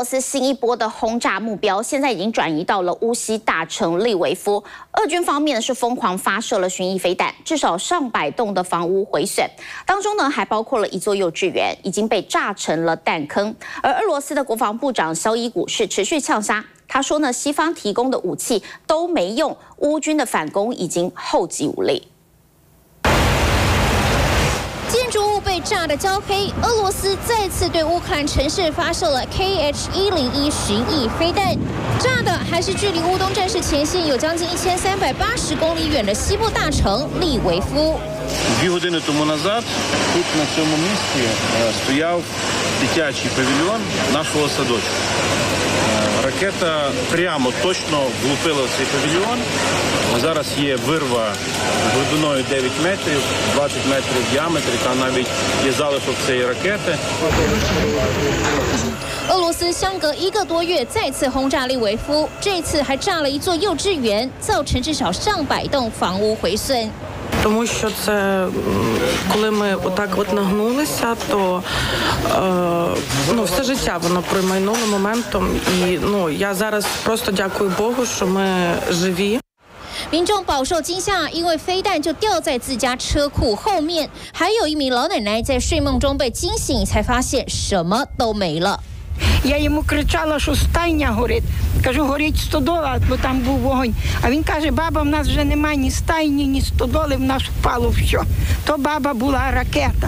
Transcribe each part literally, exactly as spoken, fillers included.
俄罗斯新一波的轰炸目标现在已经转移到了乌西大城利维夫。俄军方面是疯狂发射了巡弋飞弹，至少上百栋的房屋毁损，当中呢还包括了一座幼稚园，已经被炸成了弹坑。而俄罗斯的国防部长肖伊古是持续呛杀，他说呢，西方提供的武器都没用，乌军的反攻已经后继无力。 建筑物被炸得焦黑，俄罗斯再次对乌克兰城市发射了 K H 一零一巡弋飞弹，炸的还是距离乌东战事前线有将近一千三百八十公里远的西部大城利维夫。 Дві години тому назад тут на цьому місці стояв дитячий павільйон нашого садочку. Ракета прямо точно влупила в цей павільйон. Зараз є вирва глибиною дев'ять метрів, двадцять метрів в діаметрі, та навіть є залишок цієї ракети. 俄罗斯相隔一个多月再次轰炸利维夫，这次还炸了一座幼稚园，造成至少上百栋房屋毁损。 Тому що це, коли ми отак от нагнулися, то е, ну, все життя воно промайнуло моментом. І ну, я зараз просто дякую Богу, що ми живі. 民众饱受惊吓，因为飞弹就掉在自家车库后面。还有一名老奶奶在睡梦中被惊醒，才发现什么都没了。 Я йому кричала, що стайня горить. Кажу, горить стодола, бо там був вогонь. А він каже, баба, в нас вже немає ні стайні, ні стодоли, в нас впало все. То баба була ракета.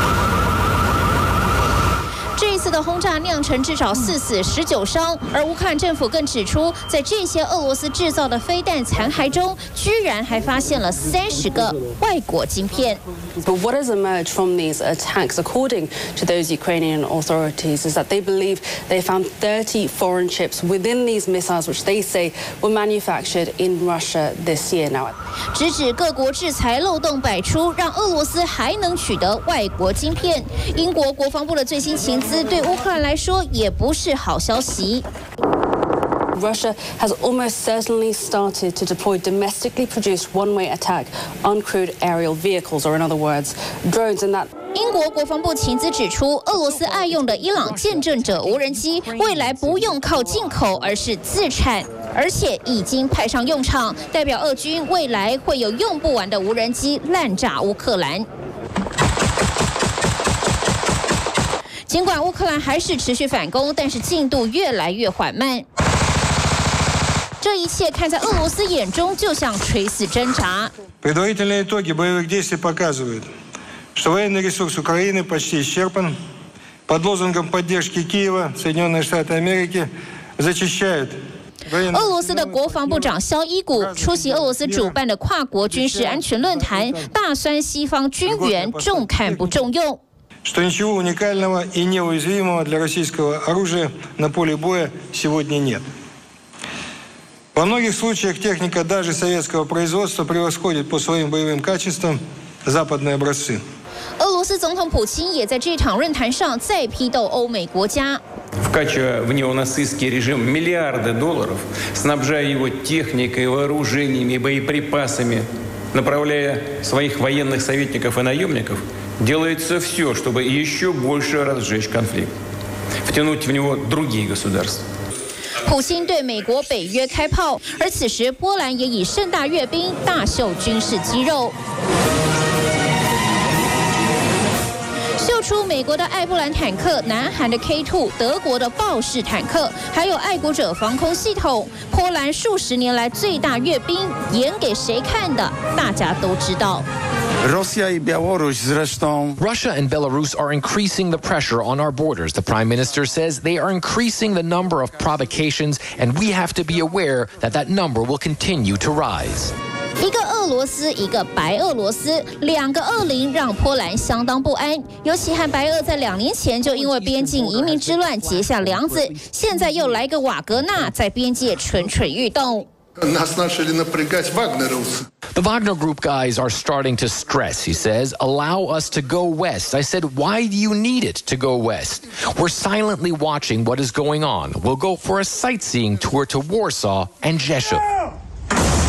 这一次的轰炸酿成至少四死十九伤，而乌克兰政府更指出，在这些俄罗斯制造的飞弹残骸中，居然还发现了三十个外国晶片。 But what has emerged from these attacks, according to those Ukrainian authorities, is that they believe they found thirty foreign chips within these missiles, which they say were manufactured in Russia this year. Now, 直指各国制裁漏洞百出，让俄罗斯还能取得外国晶片。英国国防部的最新情资对乌克兰来说也不是好消息。 Russia has almost certainly started to deploy domestically produced one-way attack uncrewed aerial vehicles, or in other words, drones, and that. 英国国防部情资指出，俄罗斯爱用的伊朗见证者无人机，未来不用靠进口，而是自产，而且已经派上用场，代表俄军未来会有用不完的无人机滥炸乌克兰。 尽管乌克兰还是持续反攻，但是进度越来越缓慢。这一切看在俄罗斯眼中，就像垂死挣扎。 Предварительные итоги боевых действий показывают, что военный ресурс Украины почти исчерпан. Под лозунгом поддержки Киева Соединенные Штаты Америки зачищают. 俄罗斯的国防部长肖伊古出席俄罗斯主办的跨国军事安全论坛，大酸西方军援重看不重用。 Что ничего уникального и неуязвимого для российского оружия на поле боя сегодня нет. Во многих случаях техника даже советского производства превосходит по своим боевым качествам западные образцы. 俄罗斯总统普京也在这场论坛上再批斗欧美国家。 Вкачивая в неонацистский режим миллиарды долларов, снабжая его техникой, вооружениями, боеприпасами, направляя своих военных советников и наемников, делается все, чтобы еще больше разжечь конфликт, втянуть в него другие государства. 普京对美国、北约开炮，而此时波兰也以盛大阅兵，大秀军事肌肉。 秀出美国的艾布兰坦克、南韩的 K 二、德国的豹式坦克，还有爱国者防空系统。波兰数十年来最大阅兵，演给谁看的？大家都知道。 Russia and Belarus are increasing the pressure on our borders. The Prime Minister says they are increasing the number of provocations, and we have to be aware that that number will continue to rise. 一个俄罗斯，一个白俄罗斯，两个恶灵让波兰相当不安。尤其和白俄在两年前就因为边境移民之乱结下梁子，现在又来个瓦格纳，在边界蠢蠢欲动。 The Wagner Group guys are starting to stress, he says. Allow us to go west. I said, why do you need it to go west? We're silently watching what is going on. We'll go for a sightseeing tour to Warsaw and Rzeszów.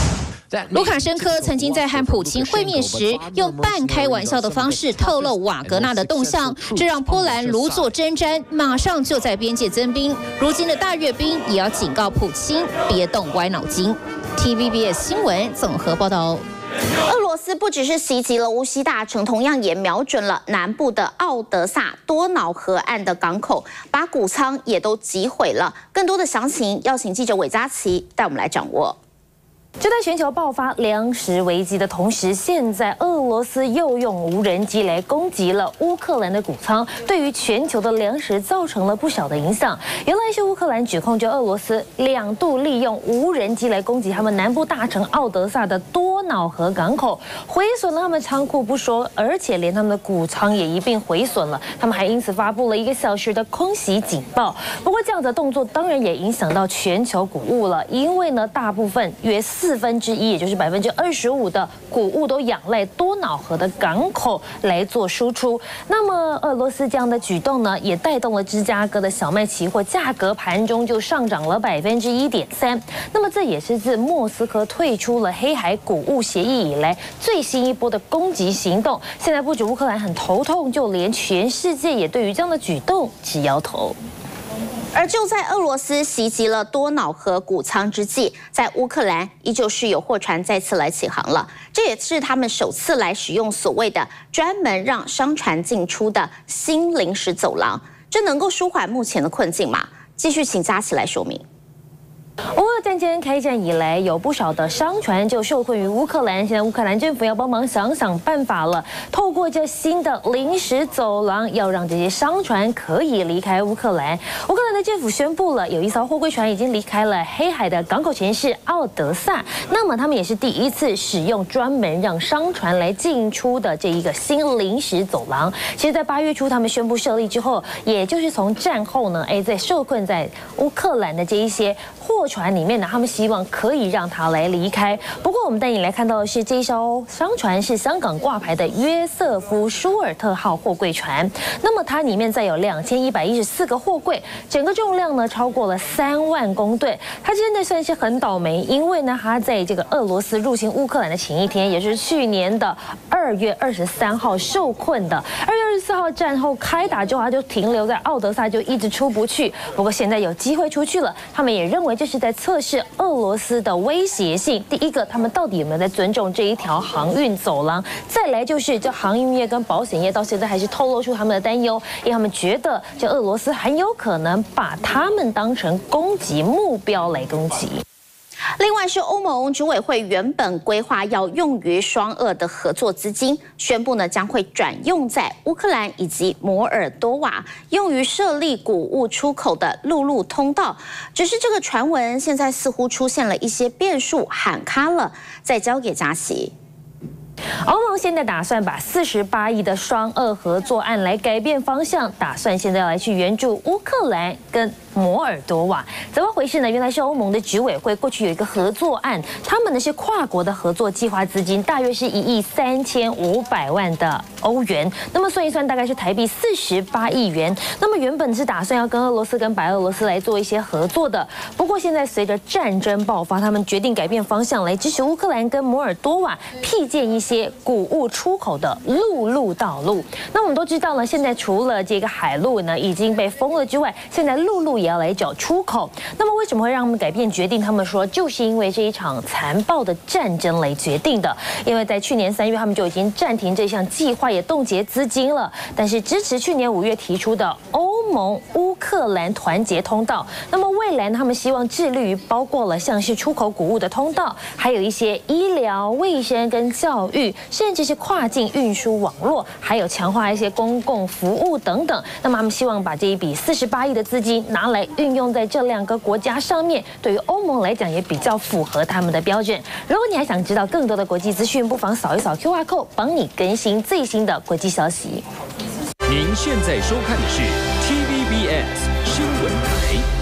卢卡申科曾经在和普京会面时，用半开玩笑的方式透露瓦格纳的动向，这让波兰如坐针毡，马上就在边界增兵。如今的大阅兵也要警告普京别动歪脑筋。T V B S 新闻综合报道。 俄罗斯不只是袭击了乌西大城，同样也瞄准了南部的奥德萨多瑙河岸的港口，把谷仓也都击毁了。更多的详情，邀请记者韦佳琪带我们来掌握。 就在全球爆发粮食危机的同时，现在俄罗斯又用无人机来攻击了乌克兰的谷仓，对于全球的粮食造成了不小的影响。原来是乌克兰指控，就俄罗斯两度利用无人机来攻击他们南部大城奥德萨的多瑙河港口，毁损了他们仓库不说，而且连他们的谷仓也一并毁损了。他们还因此发布了一个小时的空袭警报。不过这样的动作当然也影响到全球谷物了，因为呢，大部分约四分之一，也就是百分之二十五的谷物都仰赖多瑙河的港口来做输出。那么俄罗斯这样的举动呢，也带动了芝加哥的小麦期货价格盘中就上涨了百分之一点三。那么这也是自莫斯科退出了黑海谷物协议以来最新一波的攻击行动。现在不止乌克兰很头痛，就连全世界也对于这样的举动直摇头。 而就在俄罗斯袭击了多瑙河谷仓之际，在乌克兰依旧是有货船再次来起航了。这也是他们首次来使用所谓的专门让商船进出的新临时走廊。这能够舒缓目前的困境吗？继续请佳琪来说明。 乌俄战争开战以来，有不少的商船就受困于乌克兰。现在乌克兰政府要帮忙想想办法了，透过这新的临时走廊，要让这些商船可以离开乌克兰。乌克兰的政府宣布了，有一艘货柜船已经离开了黑海的港口城市奥德萨。那么他们也是第一次使用专门让商船来进出的这一个新临时走廊。其实，在八月初他们宣布设立之后，也就是从战后呢，哎，在受困在乌克兰的这一些货船里面呢，他们希望可以让它来离开。不过，我们带你来看到的是这一艘商船是香港挂牌的约瑟夫舒尔特号货柜船。那么它里面载有两千一百一十四个货柜，整个重量呢超过了三万公吨。它真的算是很倒霉，因为呢，它在这个俄罗斯入侵乌克兰的前一天，也是去年的二月二十三号受困的。二月二十四号战后开打之后，它就停留在奥德萨，就一直出不去。不过现在有机会出去了，他们也认为这是在测试俄罗斯的威胁性。第一个，他们到底有没有在尊重这一条航运走廊？再来就是这航运业跟保险业到现在还是透露出他们的担忧，因为他们觉得这俄罗斯很有可能把他们当成攻击目标来攻击。 另外是欧盟执委会原本规划要用于双俄的合作资金，宣布呢将会转用在乌克兰以及摩尔多瓦，用于设立谷物出口的陆路通道。只是这个传闻现在似乎出现了一些变数，喊卡了。再交给佳琪。 欧盟现在打算把四十八亿的双俄合作案来改变方向，打算现在要来去援助乌克兰跟摩尔多瓦。怎么回事呢？原来是欧盟的执委会过去有一个合作案，他们呢是跨国的合作计划资金，大约是一亿三千五百万的欧元。那么算一算，大概是台币四十八亿元。那么原本是打算要跟俄罗斯跟白俄罗斯来做一些合作的，不过现在随着战争爆发，他们决定改变方向，来支持乌克兰跟摩尔多瓦辟建一些谷物出口的陆路道路。那我们都知道呢，现在除了这个海路呢已经被封了之外，现在陆路也要来找出口。那么为什么会让他们改变决定？他们说就是因为这一场残暴的战争来决定的。因为在去年三月，他们就已经暂停这项计划，也冻结资金了。但是支持去年五月提出的欧盟乌克兰团结通道，那么未来他们希望致力于包括了像是出口谷物的通道，还有一些医疗卫生跟教育，甚至是跨境运输网络，还有强化一些公共服务等等。那么他们希望把这一笔四十八亿的资金拿来运用在这两个国家上面，对于欧盟来讲也比较符合他们的标准。如果你还想知道更多的国际资讯，不妨扫一扫 Q R code， 帮你更新最新的国际消息。 您现在收看的是 T V B S 新闻台。